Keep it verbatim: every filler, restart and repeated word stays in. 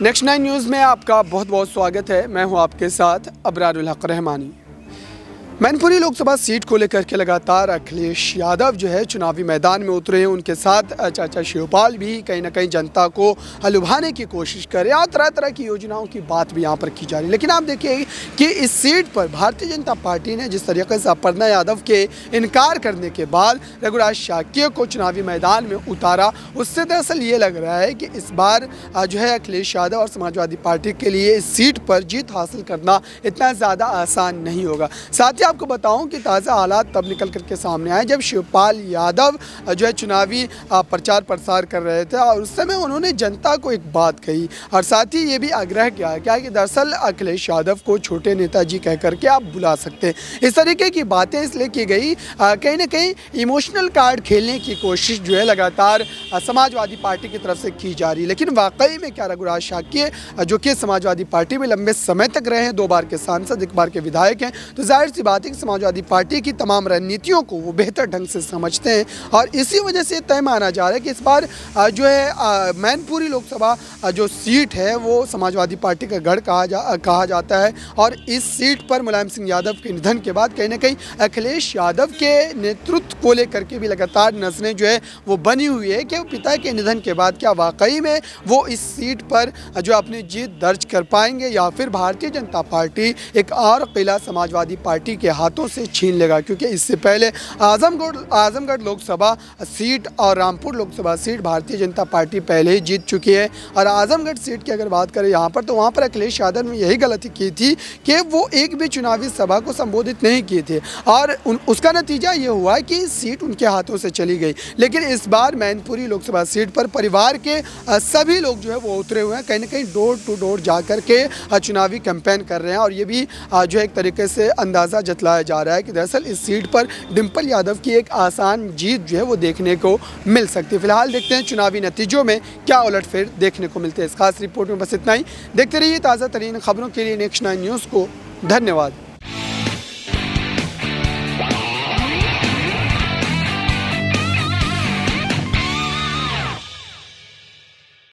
Next nine news में आपका बहुत बहुत स्वागत है। मैं हूं आपके साथ अबरारुल हक रहमानी। मैनपुरी लोकसभा सीट को लेकर के लगातार अखिलेश यादव जो है चुनावी मैदान में उतरे हैं। उनके साथ चाचा शिवपाल भी कहीं ना कहीं जनता को लुभाने की कोशिश कर रहे हैं और तरह तरह की योजनाओं की बात भी यहाँ पर की जा रही है। लेकिन आप देखिए कि इस सीट पर भारतीय जनता पार्टी ने जिस तरीके से अपर्णा यादव के इनकार करने के बाद रघुराज शाक्य को चुनावी मैदान में उतारा, उससे दरअसल ये लग रहा है कि इस बार जो है अखिलेश यादव और समाजवादी पार्टी के लिए इस सीट पर जीत हासिल करना इतना ज़्यादा आसान नहीं होगा। साथ ही आपको बताऊं कि ताज़ा हालात तब निकल करके सामने आए जब शिवपाल यादव जो है चुनावी प्रचार प्रसार कर रहे थे और उस समय उन्होंने जनता को एक बात कही और साथ ही ये भी आग्रह किया क्या कि दरअसल अखिलेश यादव को छोटे नेताजी कह करके आप बुला सकते हैं। इस तरीके की बातें इसलिए की गई, कहीं ना कहीं इमोशनल कार्ड खेलने की कोशिश जो है लगातार समाजवादी पार्टी की तरफ से की जा रही है। लेकिन वाकई में क्या रघुराज शाक्य जो कि समाजवादी पार्टी में लंबे समय तक रहे हैं, दो बार के सांसद, एक बार के विधायक हैं, तो जाहिर सी बात समाजवादी पार्टी की तमाम रणनीतियों को वो बेहतर ढंग से समझते हैं और इसी वजह से तय माना जा रहा है कि इस बार जो है मैनपुरी लोकसभा जो सीट है वो समाजवादी पार्टी का गढ़ कहा जा कहा जाता है। और इस सीट पर मुलायम सिंह यादव के निधन के बाद कहीं ना कहीं अखिलेश यादव के नेतृत्व को लेकर के भी लगातार नज़रें जो है वो बनी हुई है कि पिता के निधन के बाद क्या वाकई में वो इस सीट पर जो अपनी जीत दर्ज कर पाएंगे या फिर भारतीय जनता पार्टी एक और किला समाजवादी पार्टी के हाथों से छीन लेगा। क्योंकि इससे पहले आजमगढ़ आजमगढ़ लोकसभा सीट और रामपुर लोकसभा सीट भारतीय जनता पार्टी पहले ही जीत चुकी है। और आजमगढ़ सीट की अगर बात करें यहाँ पर, तो वहाँ पर अखिलेश यादव ने यही गलती की थी कि वो एक भी चुनावी सभा को संबोधित नहीं किए थे और उन, उसका नतीजा ये हुआ कि सीट उनके हाथों से चली गई। लेकिन इस बार मैनपुरी लोकसभा सीट पर परिवार के सभी लोग जो है वो उतरे हुए हैं, कहीं ना कहीं डोर टू डोर जा कर के चुनावी कैंपेन कर रहे हैं और ये भी जो एक तरीके से अंदाज़ा जतलाया जा रहा है कि दरअसल इस सीट पर डिंपल यादव की एक आसान जीत जो है वो देखने को मिल सकती है। फिलहाल देखते हैं चुनावी नतीजों में क्या उलटफेर देखने को मिलते हैं। इस खास रिपोर्ट में बस इतना ही। देखते रहिए ताज़ा तरीन खबरों के लिए नेक्स्ट नाइन न्यूज़ को। धन्यवाद।